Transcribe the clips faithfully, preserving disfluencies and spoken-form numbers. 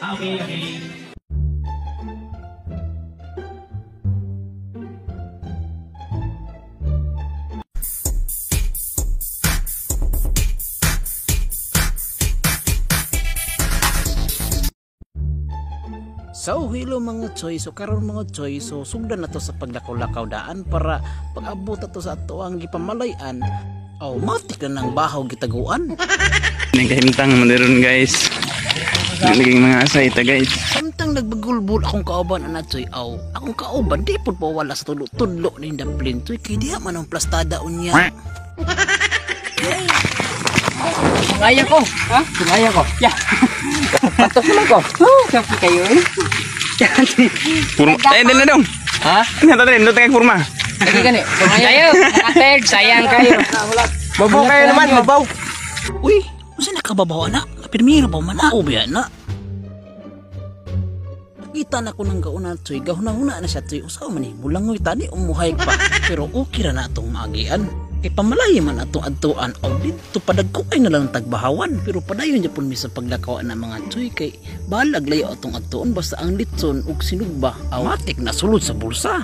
okay, okay. So hello mga choy, so karon mga choy, so sugdan na to sa paglakaw-lakaw daan para pag-abot to sa ato ang gipamalayan. Oh, matik na ng bahaw gitaguan. Nagahimtang mandaron guys. Naging mga asa ita guys. Samtang nagbagulbul akong kauban ana choy, aw. Akong kauban di pud mawala sa tulo-tulo ning daplin choy, kay diha man ang plastada unya. Sungaya ko, ha? Sungaya ko. Ya. Patok lang ko. Oh, kapi kayo eh. Purma. Eh, dala dong. Ha? Ano ta din, doteng purma. Lagi gani. Sungaya kayo. Ateg, sayang kayo. Mabaw kayo naman, mabaw. Uy, usa nakababaw na. Pirmiro ba man ako biya na. Nakita na ko ng gauna choy, gahuna-huna na siya choy. Usaw man eh, bulangoy tani umuhay pa. Pero okay ra na atong maagian. Kay pamalay man atong adtuan o dito padagko ay nalang tagbahawan, pero padayon gyapon mi sa paglakaw na mga choy kay balag layo atong adtuon basta ang litson ug sinugba automatic na sulod sa bulsa.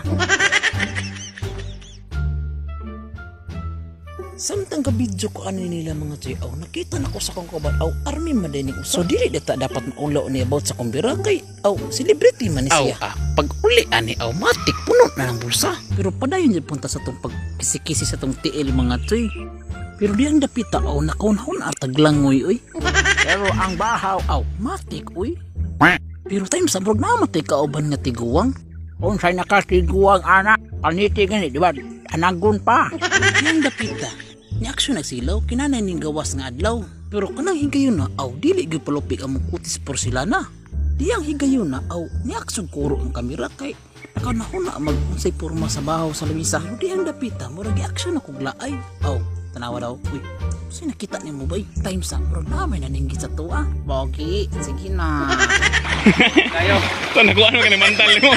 Samtang ka video ko ano nila mga choy, aw nakita na ko sa kong kabat aw army madeni so dili data dapat maulaw ni about sa kumbira kay aw celebrity man ni siya. Aw, ah, pag uli ani automatic puno na ng bulsa. Pero padayon gyud punta sa tong pagkisi-kisi sa tong tiil mga choy. Pero diyang dapita aw nakaunahon atag langoy oy. Pero ang bahaw aw matik oy. Pero time sa brog na matay kauban nga tiguwang. Unsay nakatiguwang ana? Kaniti gani di ba? Anagon pa. Diyang dapita. Ni aksyon nagsilaw kinanay ning gawas nga adlaw. Pero kanang higayon na aw dili gyud palupig ang kutis porcelana. Diyang higayon na aw ni aksyon kuro ang kamera kay nakanahon na mag-unsay porma sa bahaw sa lamisa. Diyang dapita murag aksyon na kuglaay. Aw tanawa daw. Uy, kasi nakita ni mo ba? Time sa murag namin naninggit sa tuwa. Bogi, sige na. Kayo. Ito nakuha mo ka ni mantal mo.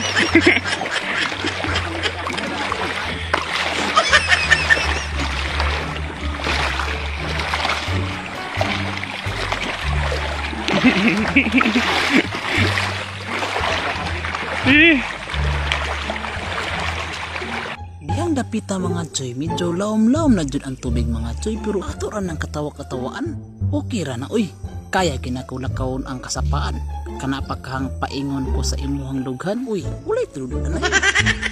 Diyang dapita mga choy, medyo laom-laom na dyan ang tubig mga choy, pero ato ra ng katawa-katawaan. Okay ra na uy, kaya kinakulakaon ang kasapaan. Kanapakahang paingon ko sa imuhang lughan, uy, ulay tulog na na yun.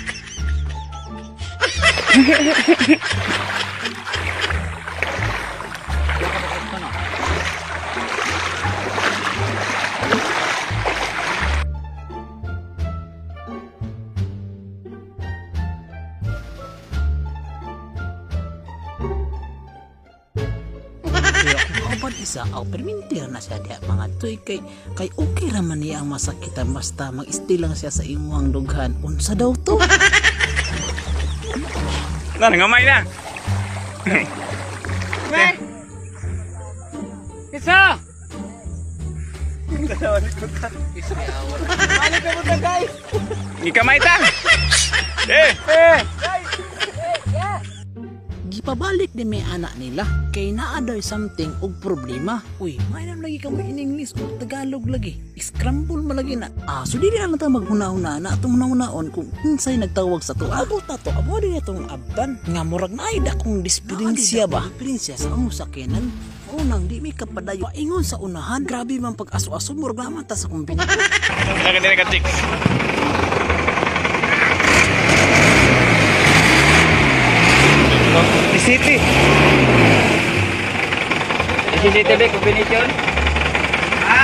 Kauban isa aw permintir na siya diha mga toy kay kay okay ra man niya ang masakitan basta mag-stay lang siya sa imuhang dughan. Unsa daw to? Na ngamay na. Weh. Isa. Isa yawa. Balik ka muna guys. Ikamay ta. Eh, eh. Gipabalik din may anak nila kay naa daw something og problema. Uy, mainam lagi ka mo in English o Tagalog lagi. Scramble mo lagi na. Ah, so dili na lang ta maghuna-huna na atong hunahunaon kung unsay nagtawag sa to. Abo ta to, abo din itong abdan. Nga murag naay dakong disperiensya ba? Disperiensya sa amo sakyanan. Unang di may kapadayo ingon sa unahan. Grabe man pag-aso-aso murag naman ta sa kumbina. Naka dire ka chicks. Di City. C C T V combination. Ha?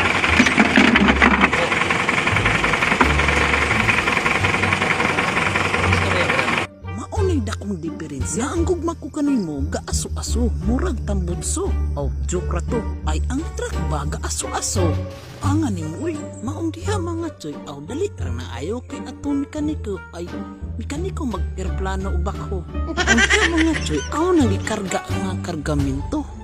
Maunay dakong diferensya. Ang gugma ko kanimo gaaso-aso, murag tambutso. Oh, joke ra to. Ay ang truck ba gaaso-aso? Ang aning uy, maong diha mga choy. Aw dali ra na ayo kay atong mekaniko ay mekaniko mag-airplano ubak ko. Ang diha mga choy, aw nang gikarga ang mga kargamento. Maunang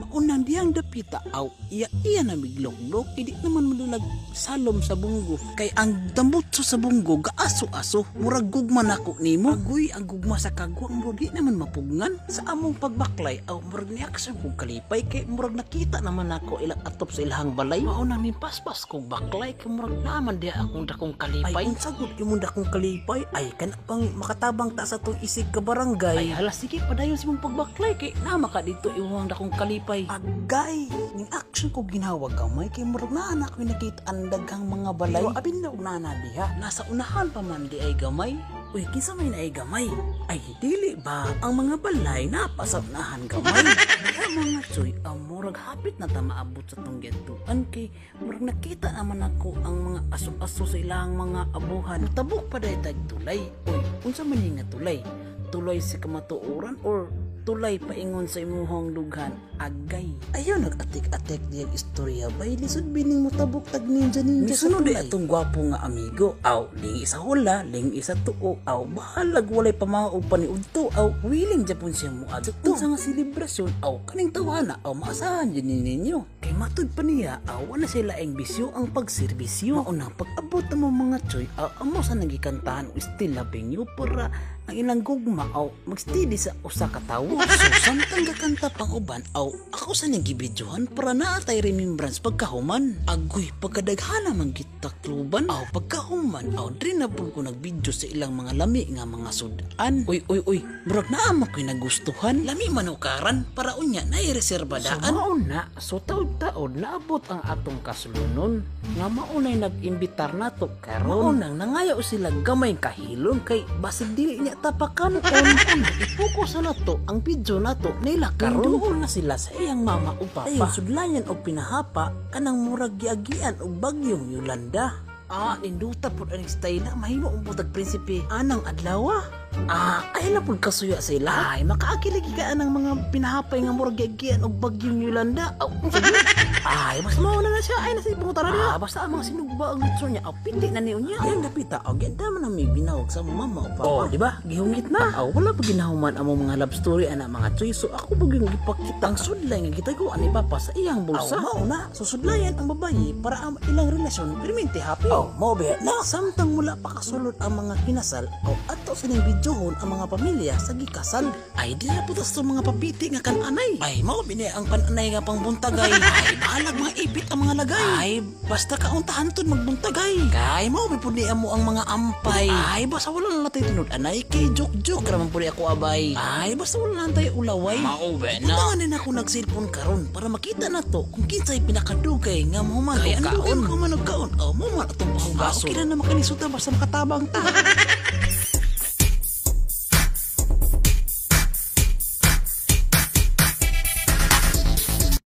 diyang dapita aw iya iya na miglok-lok idi naman madulag salom sa bunggo kay ang dambutso sa bunggo gaaso-aso murag gugma nako nimo agoy ang gugma sa kagwang mo di naman mapugngan sa among pagbaklay aw murag niaksyon kong kalipay kay murag nakita naman ako ilang atop sa ilahang balay mao nang nipaspas kong baklay kay murag naman di akong dakong kalipay ay unsagod imong dakong kalipay ay kana pang makatabang ta sa tong isig ka barangay ay hala sige padayon si mong pagbaklay kay nama ka dito iwang dakong kalipay agay ning action ko ginawag gamay kay murag na anak ko nakita ang daghang mga balay pero abin na unana diha nasa unahan pa man di ay gamay uy kinsa may na ay gamay ay dili ba ang mga balay napasa unahan gamay kaya mga tsoy ang murag hapit na ta maabot sa tong gentuan kay murag nakita naman ako ang mga aso-aso sa ilang mga abuhan tabok pa day tag tulay uy unsa man nga tulay tulay sa kamatuoran or tulay paingon sa imuhang lughan agay ayaw nag-atik-atik diyang istorya bay lisod bining mo tabok tag ninja ninja sa tulay atong gwapo nga amigo aw ling isa hula ling isa tuo aw bahalag walay pamaog pa ni udto aw willing japon siya mo adto sa nga selebrasyon aw kaning tawana aw maasahan din ninyo kay matud pa niya aw wala sila ang bisyo ang pagserbisyo maunang pag-abot mo mga tsoy aw amo sa nagikantahan o still labing you para ang ilang gugma aw magstidi sa usa ka tawo so samtang gakanta pang uban aw ako sa nagibidyohan para naatay remembrance pagkahuman agoy pagkadaghana man kita kluban aw pagkahuman aw diri na pud ko nagbidyo sa ilang mga lami nga mga sudan uy uy uy murag naa mo koy nagustuhan lami manukaran para unya nay reserba daan so mauna so taud-taud naabot ang atong kasulunon nga maunay nag-imbitar nato karon maunang nangayo sila gamay kahilom kay basig dili niya tapakan on ipokus na to ang video nato nila karon doon na sila sa iyang mama o papa ayun sudlayan o pinahapa kanang murag giagian og bagyong Yolanda ah ninduta pud ang style na mahimo ang butag prinsipe anang adlaw ah ay na pud kasuya sa ila ay makaakiligi ka anang mga pinahapay nga murag giagian og bagyong Yolanda oh, ay mas mao na na siya ay nasi puta na ah basta ang mga sinugba ang litso niya aw pindi na niyo niya ay dapita aw ganda man ang may binawag sa mama o papa oh, di ba gihungit na aw wala pa ginahuman among mga love story ana mga tsoy so ako baging gipakita ang sudlay nga gitaguan ni papa sa iyang bulsa aw mao na susudlayan ang babayi para ang ilang relasyon permanente happy aw mao ba na samtang mula pa kasulod ang mga kinasal aw ato sa ning videohon ang mga pamilya sa gikasal ay di na putas sa mga papiti nga kananay ay mao bini ang pananay nga pangbuntagay ay balag mga ipit ang mga lagay ay basta kauntahan tun magbuntagay kay mao pud ni amo ang mga ampay ay basta wala na natay tinud anay kay joke-joke raman pud ako abay ay basta wala na tay ulaway mao ba na tangan ako nagsilpon karon para makita nato kung kinsay pinakadugay nga mo man kay ano ko man nagkaon oh mo man atong pahugason okay na naman kalisuta basta makatabang ta